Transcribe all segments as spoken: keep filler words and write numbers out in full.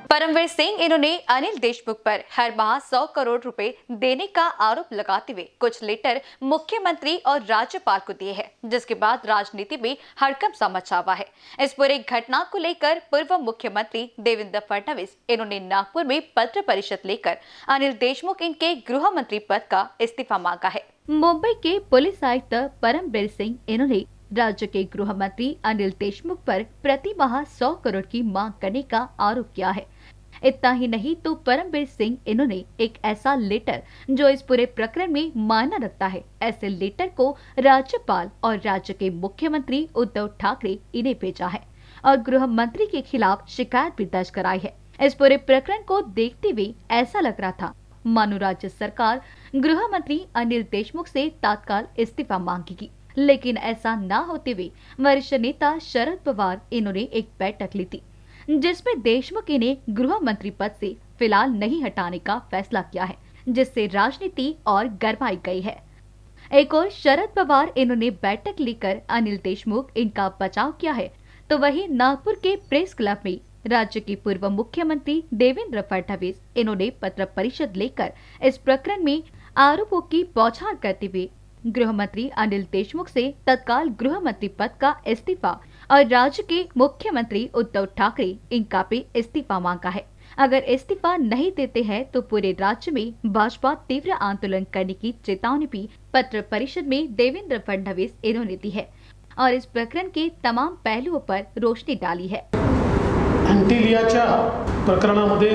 परमवीर सिंह इन्होंने अनिल देशमुख पर हर माह सौ करोड़ रुपए देने का आरोप लगाते हुए कुछ लेटर मुख्यमंत्री और राज्यपाल को दिए हैं, जिसके बाद राजनीति में हड़कंप सा मचा हुआ है। इस पूरे घटना को लेकर पूर्व मुख्यमंत्री देवेंद्र फडणवीस इन्होंने नागपुर में पत्र परिषद लेकर अनिल देशमुख इनके गृह मंत्री पद का इस्तीफा मांगा है। मुंबई के पुलिस आयुक्त परमवीर सिंह इन्होंने राज्य के गृह मंत्री अनिल देशमुख पर प्रति माह सौ करोड़ की मांग करने का आरोप किया है। इतना ही नहीं तो परमवीर सिंह इन्होंने एक ऐसा लेटर जो इस पूरे प्रकरण में मायना रखता है, ऐसे लेटर को राज्यपाल और राज्य के मुख्यमंत्री उद्धव ठाकरे इन्हें भेजा है और गृह मंत्री के खिलाफ शिकायत भी दर्ज कराई है। इस पूरे प्रकरण को देखते हुए ऐसा लग रहा था मानो राज्य सरकार गृह मंत्री अनिल देशमुख से तत्काल इस्तीफा मांगेगी, लेकिन ऐसा न होते हुए वरिष्ठ नेता शरद पवार इन्होंने एक बैठक ली थी, जिसमें देशमुख इन्हें गृह मंत्री पद से फिलहाल नहीं हटाने का फैसला किया है, जिससे राजनीति और गरमाई गई है। एक और शरद पवार इन्होंने बैठक लेकर अनिल देशमुख इनका बचाव किया है, तो वहीं नागपुर के प्रेस क्लब में राज्य के पूर्व मुख्यमंत्री देवेंद्र फडणवीस इन्होंने पत्र परिषद लेकर इस प्रकरण में आरोपों की बौछार करते हुए गृह मंत्री अनिल देशमुख से तत्काल गृह मंत्री पद का इस्तीफा और राज्य के मुख्यमंत्री उद्धव ठाकरे इनका भी इस्तीफा मांगा है। अगर इस्तीफा नहीं देते हैं तो पूरे राज्य में भाजपा तीव्र आंदोलन करने की चेतावनी भी पत्र परिषद में देवेंद्र फडणवीस इन्होंने दी है और इस प्रकरण के तमाम पहलुओं पर रोशनी डाली है। एंटिलियाच्या प्रकरणामध्ये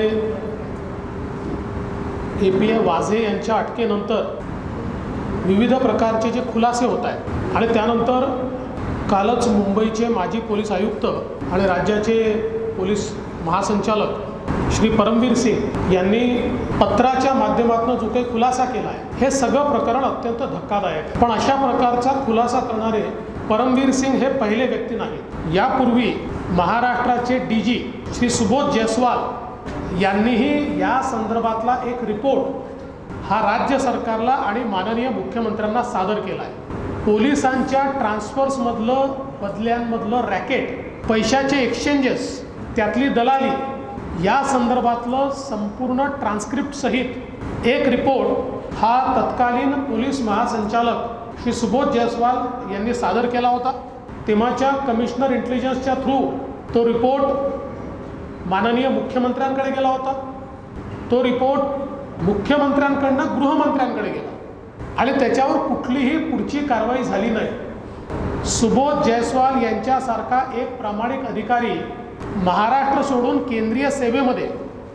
एपीए वाझे यांच्या अटकेनंतर विविध प्रकारचे जे खुलासे होत आहेत आणि त्यानंतर कालच मुंबईचे माजी पोलीस आयुक्त आणि राज्याचे पोलीस महासंचालक श्री परमवीर सिंह यांनी पत्राच्या माध्यमातून जो काही खुलासा केला आहे हे सगळं प्रकरण अत्यंत धक्कादायक आहे। पण अशा प्रकारचा खुलासा करणारे परमवीर सिंह हे पहिले व्यक्ती नाहीत। यापूर्वी महाराष्ट्राचे डीजी श्री सुबोध जयस्वाल यांनीही या संदर्भातला एक रिपोर्ट हा राज्य सरकारला आणि माननीय मुख्यमंत्र्यांना सादर केला आहे। पोलिसांच्या ट्रान्सफर्समधलं बदल्यांमधलं रॅकेट, पैशाचे एक्सचेंजेस, त्यातली दलाली या संदर्भातलं संपूर्ण ट्रान्स्क्रिप्ट सहित एक रिपोर्ट हा तत्कालीन पोलीस महासंचालक श्री सुबोध जयस्वाल यांनी सादर केला होता। तेव्हाच्या कमिशनर इंटेलिजन्सच्या थ्रू तो रिपोर्ट माननीय मुख्यमंत्र्यांकडे गेला होता। तो रिपोर्ट मुख्यमंत्र्यांकडून गृहमंत्र्यांकडे गेला आणि त्याच्यावर कुठलीही पुढची कारवाई झाली नाही। सुबोध जयस्वाल यांच्यासारखा एक प्रामाणिक अधिकारी महाराष्ट्र सोडून केंद्रीय सेवेमध्ये,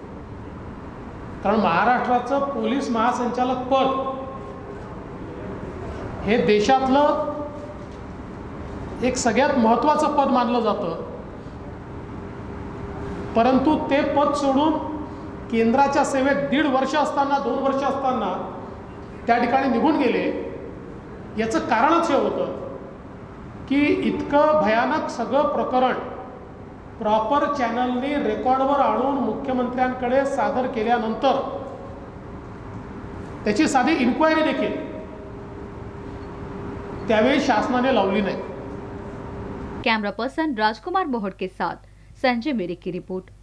कारण महाराष्ट्राचं पोलीस महासंचालक पद हे देशातलं एक सगळ्यात महत्त्वाचं पद मानलं जातं, परंतु ते पद सोडून केंद्राच्या सेवेत दीड वर्ष असताना दोन वर्ष असताना त्या ठिकाणी निघून गेले। याचं कारणच हे होतं की इतकं भयानक सगळं प्रकरण प्रॉपर चॅनलने रेकॉर्डवर आणून मुख्यमंत्र्यांकडे सादर केल्यानंतर त्याची साधी इन्क्वायरी देखील त्यावेळी शासनाने लावली नाही। कैमरा पर्सन राजकुमार मोहट के साथ संजय मेरे की रिपोर्ट।